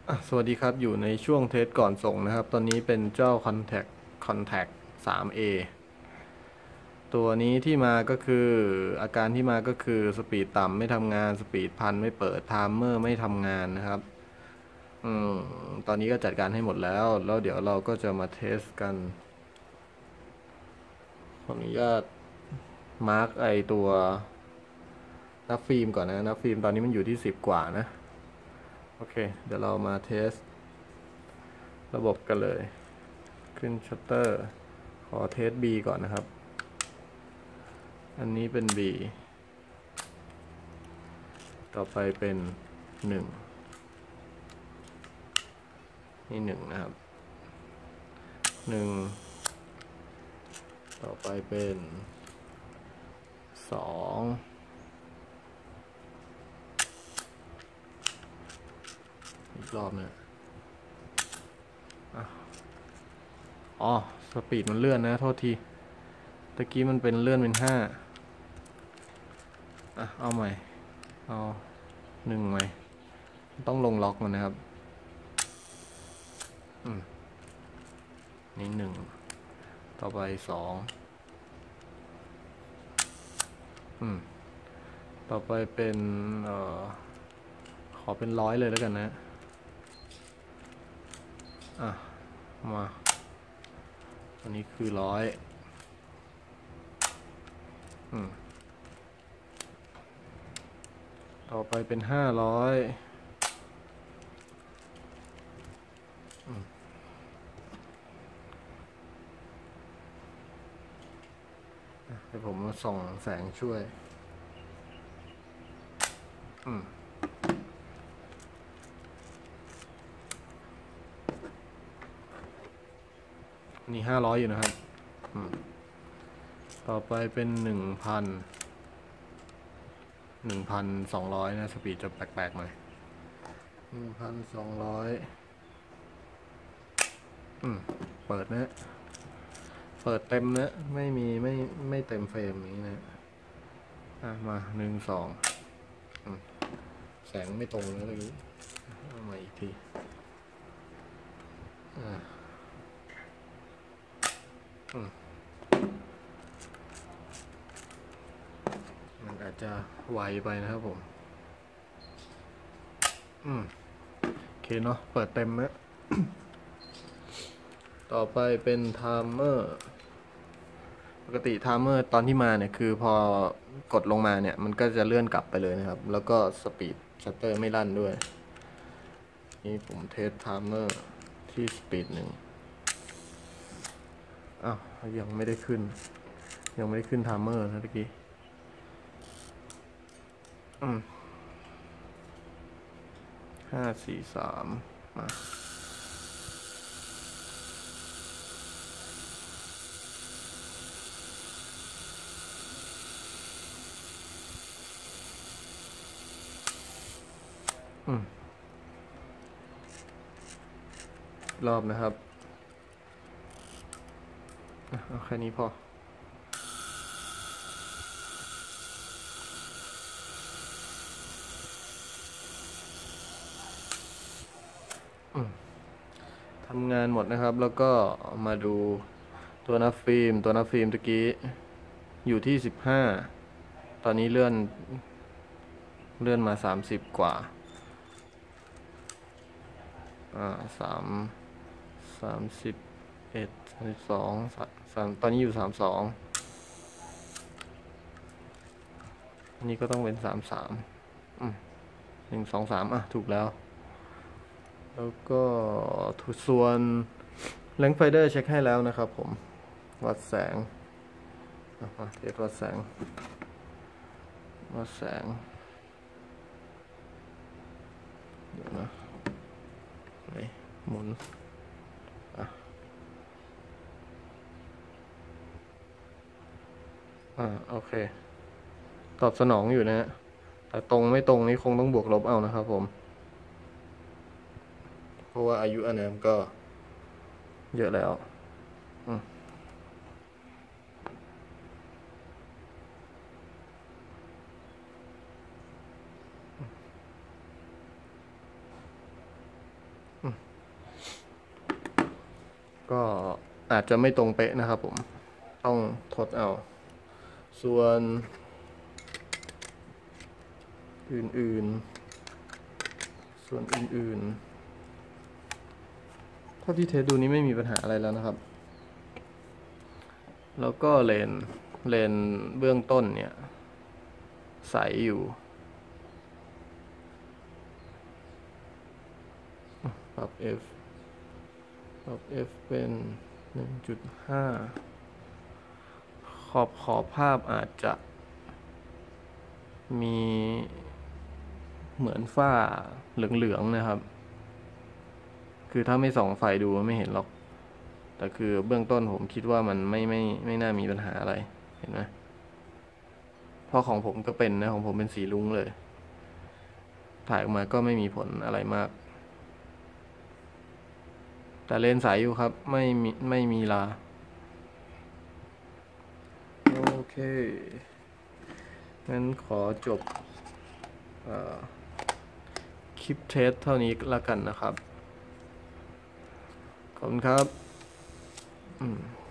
สวัสดีครับอยู่ในช่วงเทสก่อนส่งนะครับตอนนี้เป็นเจ้า Contact 3A ตัวนี้ที่มาก็คืออาการที่มาก็คือสปีดต่ำไม่ทำงานสปีดพันไม่เปิดไทม์เมอร์ไม่ทำงานนะครับอืมตอนนี้ก็จัดการให้หมดแล้วเดี๋ยวเราก็จะมาเทสกันขออนุญาตมาร์กไอตัวนับฟิล์มก่อนนะนับฟิล์มตอนนี้มันอยู่ที่10 กว่านะโอเคเดี๋ยวเรามาเทสระบบกันเลยขึ้นชัตเตอร์ขอเทส B ก่อนนะครับอันนี้เป็น B ต่อไปเป็น1นี่1นะครับ1ต่อไปเป็น2อีกรอบนะอ๋อสปีดมันเลื่อนนะโทษทีตะกี้มันเป็นเลื่อนเป็น5เอาใหม่เอา1ใหม่ต้องลงล็อกมันนะครับนี่1ต่อไป2ต่อไปเป็นขอเป็น100เลยแล้วกันนะมาอันนี้คือ100ต่อไปเป็น500เดี๋ยวผมมาส่องแสงช่วยนี่500อยู่นะครับต่อไปเป็น1,200นะสปีดจะแปลกๆหน่อย1,200เปิดนะเปิดเต็มนะไม่มีไม่เต็มเฟรมนี้นะมา1 2แสงไม่ตรงนะเลยเอามาอีกทีมันอาจจะไวไปนะครับผมโอเคเนาะเปิดเต็มนะต่อไปเป็นไทม์เมอร์ปกติไทม์เมอร์ตอนที่มาเนี่ยคือพอกดลงมาเนี่ยมันก็จะเลื่อนกลับไปเลยนะครับแล้วก็สปีดชัตเตอร์ไม่ลั่นด้วยนี่ผมเทสไทม์เมอร์ที่สปีด1ยังไม่ได้ขึ้นไทม์เมอร์นะเมื่อกี้5 4 3มารอบนะครับเอาแค่นี้พอทำงานหมดนะครับแล้วก็มาดูตัวนับฟิล์มตะกี้อยู่ที่15ตอนนี้เลื่อนมา30 กว่า31 32ตอนนี้อยู่32อันนี้ก็ต้องเป็น331 2 3ถูกแล้วก็ส่วนแลงไฟเดอร์เช็คให้แล้วนะครับผมวัดแสงเทสวัดแสงเดี๋ยวนะหมุนโอเคตอบสนองอยู่นะฮะแต่ตรงไม่ตรงนี้คงต้องบวกลบเอานะครับผมเพราะว่าอายุอานามก็เยอะแล้วก็อาจจะไม่ตรงเป๊ะนะครับผมต้องทดเอา ส่วนอื่นๆถ้าพี่เทสดูนี้ไม่มีปัญหาอะไรแล้วนะครับ แล้วก็เลนเบื้องต้นเนี่ยใสอยู่ปรับ F เป็น 1.5 ขอบภาพอาจจะมีเหมือนฝ้าเหลืองๆนะครับ คือถ้าไม่ส่องไฟดูไม่เห็นหรอก แต่คือเบื้องต้นผมคิดว่ามันไม่น่ามีปัญหาอะไร เห็นไหมเพราะของผมก็เป็นนะ ของผมเป็นสีลุ้งเลย ถ่ายออกมาก็ไม่มีผลอะไรมาก แต่เลนสายอยู่ครับ ไม่มีลา โอเค งั้นขอจบคลิปเทสเท่านี้ละกันนะครับ ขอบคุณครับ